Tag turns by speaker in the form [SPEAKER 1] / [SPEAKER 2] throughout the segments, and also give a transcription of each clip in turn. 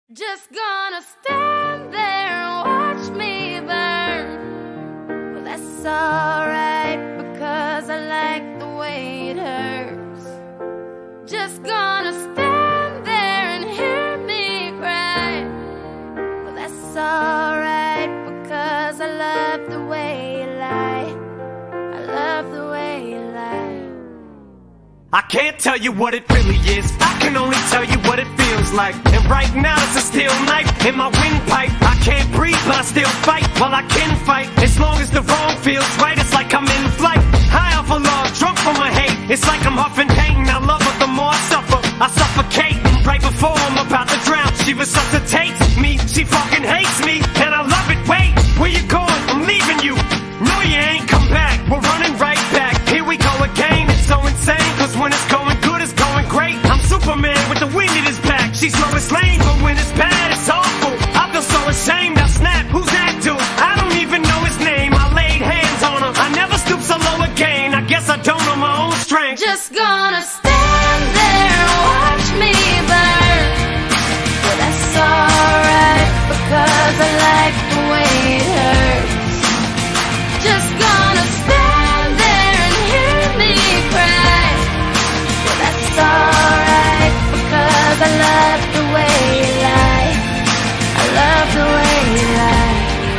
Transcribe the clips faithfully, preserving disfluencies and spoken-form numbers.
[SPEAKER 1] Just gonna stand there and watch me burn. Well, that's alright, because I like the way it hurts. Just gonna stand there and hear me cry. Well, that's alright, because I love the way you lie. I love the way you lie.
[SPEAKER 2] I can't tell you what it really is, I can only tell you what it feels like. And right now it's a steel knife in my windpipe. I can't breathe but I still fight, while I can fight. As long as the wrong feels right, it's like I'm in flight. High off of love, drunk from my hate. It's like I'm huffing pain, I love her the more I suffer. I suffocate, right before I'm about to drown. She resuscitates me, she fucking hates me, and I love it. Wait, where you going? I'm leaving you. No, you ain't come back, we're running right back. Here we go again, it's so insane, cause when it's going good, it's going great. I'm Superman with the wind in his back. She's Lois Lane, but when it's bad, it's awful. I feel so ashamed, I snap, who's that dude? I don't even know his name, I laid hands on him. I never stoop so low again, I guess I don't know my own strength.
[SPEAKER 1] Just gonna stand there and watch me burn. Well, that's alright, because I like the way it hurts. Just gonna stand there and hear me cry. Well, that's alright, because I love the way you lie. I love the way you lie.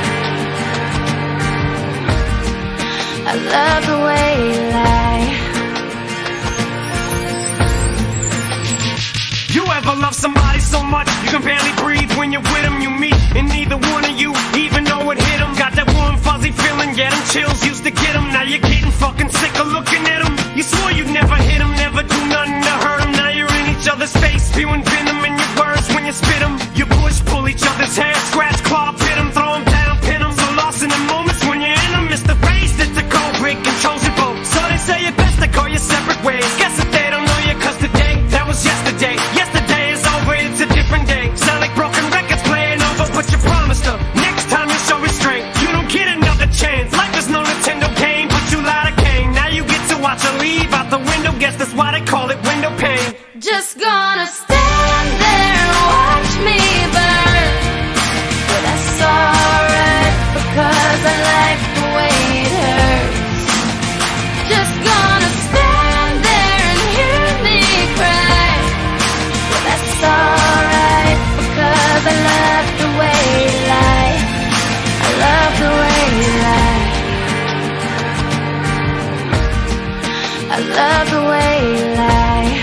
[SPEAKER 1] I love the way you lie.
[SPEAKER 2] You ever love somebody so much you can barely breathe when you're with them? You meet and neither one of you even know it hit them. Got that warm fuzzy feeling, yeah, them chills used to get them. Now you're getting fucking sick of looking at them. You swore you'd never hit them, never do nothing to hurt them. Now you're in each other's face, spewing venom in your words when you spit them. You push, pull each other's hair, scratch, claw, pit them, throw them down, pin them. So lost in the moments when you're in them, it's the race that's the cold break, controls your boat. So they say it best to go your separate ways. Guess that they don't know you, cause today, that was yesterday. Yesterday is over, it's a different day. Sound like broken records playing over, but you promised her next time you show restraint. You don't get another chance. Life is no Nintendo game, but you lied again. Now you get to watch her leave out the window. Guess that's why they call it window pane.
[SPEAKER 1] Just gonna stand there and watch me burn. Well, that's alright, because I like the way it hurts. Just gonna stand there and hear me cry. Well, that's alright, because I love the way you lie. I love the way you lie. I love the way you lie.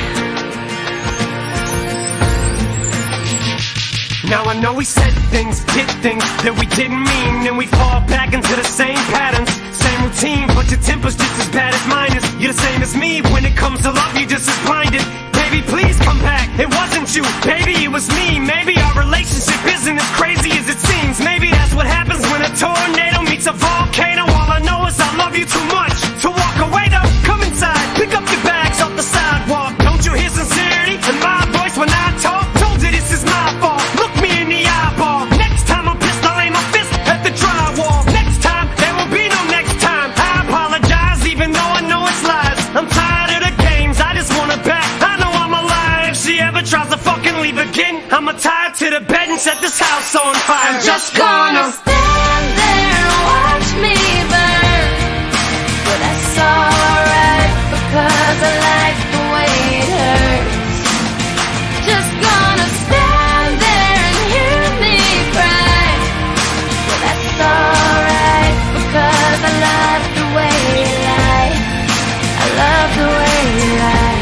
[SPEAKER 2] Now I know we said things, did things that we didn't mean, and we fall back into the same patterns, same routine, but your temper's just as bad as mine is. You're the same as me, when it comes to love, you're just as blinded. Baby, please come back, it wasn't you, baby, it was me. Maybe our relationship isn't as crazy as it seems. Maybe that's what happens when a tornado meets a volcano. All I know is I love you too much to walk away though. Come inside, pick up your bags off the sidewalk. Don't you hear sincerity in my voice when I talk? Told you this is my fault, look me in the eyeball. Next time I'm pissed, I'll aim my fist at the drywall. Next time, there will be no next time. I apologize even though I know it's lies. I'm tired of the games, I just want her back. I know I'm alive, if she ever tries to fucking leave again, I'ma tie her to the bed and set this house on fire. I'm just gonna
[SPEAKER 1] stand there and watch me burn. Well, that's alright, because I like the way it hurts. Just gonna stand there and hear me cry. Well, that's alright, because I love the way you lie. I love the way you lie.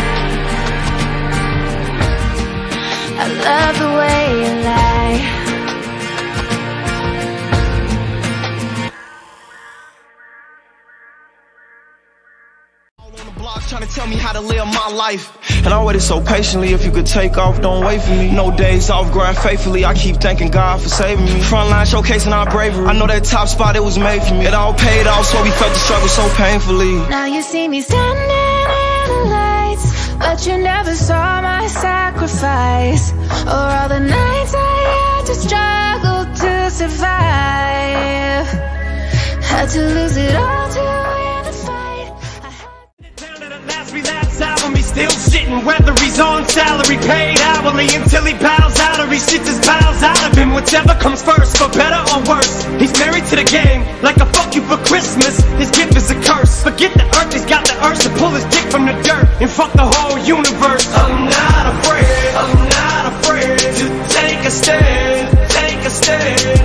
[SPEAKER 1] I love the way you lie.
[SPEAKER 3] Trying to tell me how to live my life, and I waited so patiently. If you could take off, don't wait for me. No days off, grind faithfully. I keep thanking God for saving me. Frontline showcasing our bravery. I know that top spot, it was made for me. It all paid off, so we felt the struggle so painfully.
[SPEAKER 1] Now you see me standing in the lights, but you never saw my sacrifice, or all the nights I had to struggle to survive. Had to lose it all to win the fight.
[SPEAKER 2] Last relapse album, he still shitting waiting whether he's on salary, paid hourly, until he bows out or he shits his bowels out of him. Whichever comes first, for better or worse. He's married to the game, like a fuck you for Christmas. His gift is a curse. Forget the earth, he's got the urge to pull his dick from the dirt and fuck the whole universe. I'm not afraid, I'm not afraid to take a stand, take a stand.